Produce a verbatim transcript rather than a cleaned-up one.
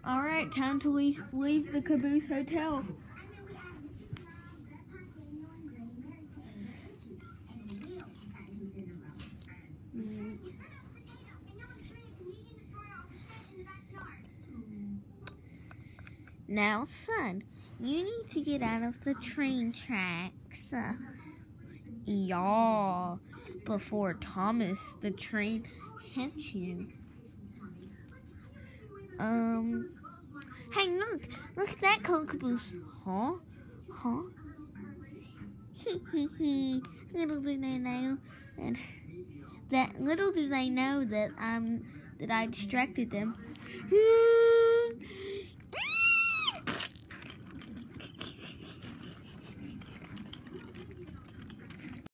Alright, time to leave, leave the Caboose Hotel. Now, son, you need to get out of the train tracks. Uh, yeah, before Thomas the train hits you. Um, hey, look, look at that cool caboose. Huh? Huh? Hee hee hee. Little do they know that, that little do they know that I'm that I distracted them.